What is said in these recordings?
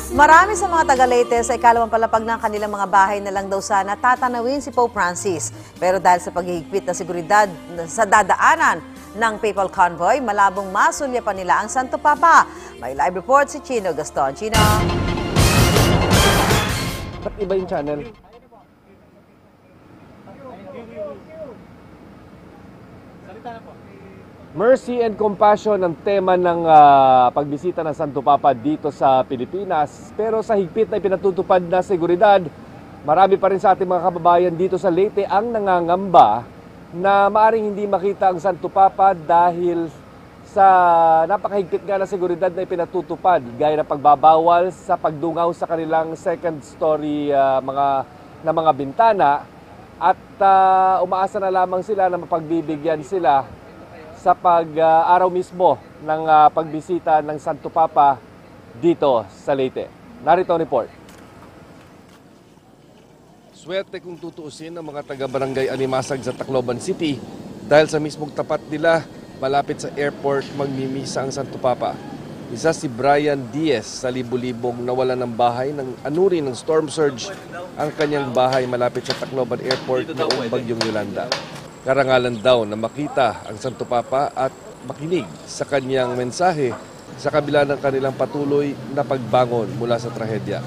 Marami sa mga taga-Leyte sa ikalawang palapag ng kanilang mga bahay na lang daw sana tatanawin si Pope Francis. Pero dahil sa paghihigpit na seguridad sa dadaanan ng papal convoy, malabong masulya pa nila ang Santo Papa. May live report si Chino Gaston. Chino? Ba't iba yung channel? Mercy and compassion ang tema ng pagbisita ng Santo Papa dito sa Pilipinas. Pero sa higpit na pinatutupad na seguridad, marami pa rin sa ating mga kababayan dito sa Leyte ang nangangamba na maaring hindi makita ang Santo Papa dahil sa napakahigpit nga na seguridad na ipinatutupad, gaya ng pagbabawal sa pagdungaw sa kanilang second story mga bintana, at umaasa na lamang sila na mapagbibigyan sila sa araw mismo ng pagbisita ng Santo Papa dito sa Leyte. Narito ang report. Swerte kung tutuusin ng mga taga-barangay Alimasag sa Tacloban City dahil sa mismong tapat nila, malapit sa airport, magmimisa ang Santo Papa. Isa si Brian Diaz sa libu-libong nawalan ng bahay ng anuri ng storm surge ang kanyang bahay malapit sa Tacloban Airport noong Bagyong Yolanda. Karangalan daw na makita ang Santo Papa at makinig sa kanyang mensahe sa kabila ng kanilang patuloy na pagbangon mula sa trahedya.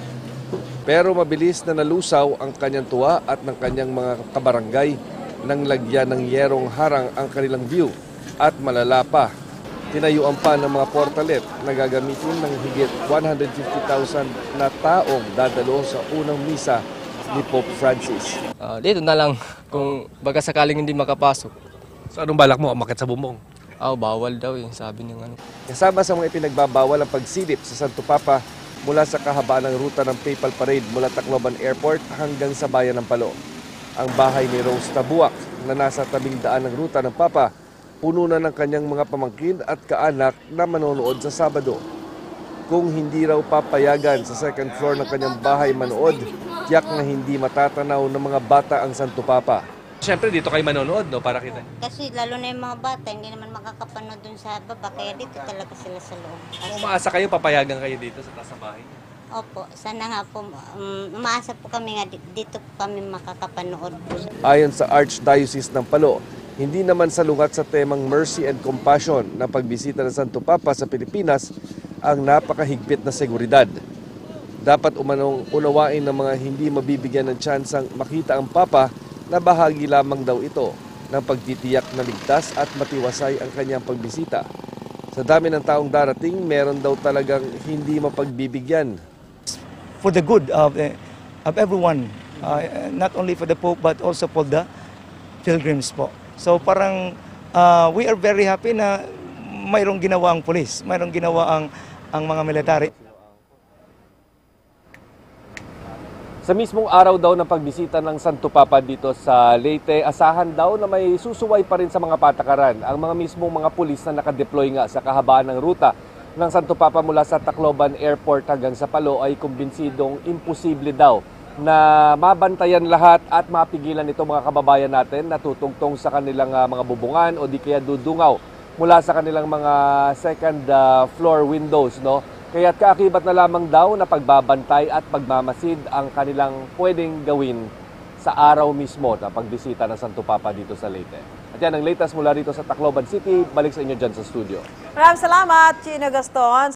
Pero mabilis na nalusaw ang kanyang tuwa at ng kanyang mga kabarangay nang lagyan ng yerong harang ang kanilang view at malala pa, tinayuan pa ng mga portalet na gagamitin ng higit 150,000 na taong dadalo sa unang misa ni Pope Francis. Dito na lang kung baga sakaling hindi makapasok. So anong balak mo? Umakyat sa bubong? Bawal daw sabi ng ano. Kasama sa mga ipinagbabawal ang pagsilip sa Santo Papa mula sa kahabaan ng ruta ng Papal Parade mula Tacloban Airport hanggang sa bayan ng Palo. Ang bahay ni Rose Tabuak na nasa tabing daan ng ruta ng Papa, puno na ng kanyang mga pamangkin at kaanak na manonood sa Sabado. Kung hindi raw papayagan sa second floor ng kanyang bahay manood, tiyak na hindi matatanaw ng mga bata ang Santo Papa. Siyempre dito kayo manonood, no, para kita. Kasi lalo na yung mga bata, hindi naman makakapanood dun sa baba, kaya dito talaga sila sa loob. Kung umaasa kayo, papayagan kayo dito sa taas ng bahay? Opo, sana nga po, umaasa po kami nga dito po kami makakapanood po. Ayon sa Archdiocese ng Palo, hindi naman salungat sa temang mercy and compassion na pagbisita ng Santo Papa sa Pilipinas ang napakahigpit na seguridad. Dapat unawain ng mga hindi mabibigyan ng tsansang makita ang Papa na bahagi lamang daw ito ng pagtitiyak na ligtas at matiwasay ang kanyang pagbisita. Sa dami ng taong darating, meron daw talagang hindi mapagbibigyan. For the good of everyone, not only for the Pope but also for the pilgrims po. So parang we are very happy na mayroong ginawa ang pulis, mayroong ginawa ang mga military. Sa mismong araw daw ng pagbisita ng Santo Papa dito sa Leyte, asahan daw na may susuway pa rin sa mga patakaran ang mga mismong mga pulis na nakadeploy nga sa kahabaan ng ruta ng Santo Papa mula sa Tacloban Airport hanggang sa Palo ay kumbinsidong imposible daw na mabantayan lahat at mapigilan ito mga kababayan natin na tutungtong sa kanilang mga bubungan o di kaya dudungaw mula sa kanilang mga second floor windows, no? Kaya't kaakibat na lamang daw na pagbabantay at pagmamasid ang kanilang pwedeng gawin sa araw mismo na pagbisita ng Santo Papa dito sa Leyte. At yan ang latest mula rito sa Tacloban City. Balik sa inyo dyan sa studio. Maraming salamat, Chino Gaston.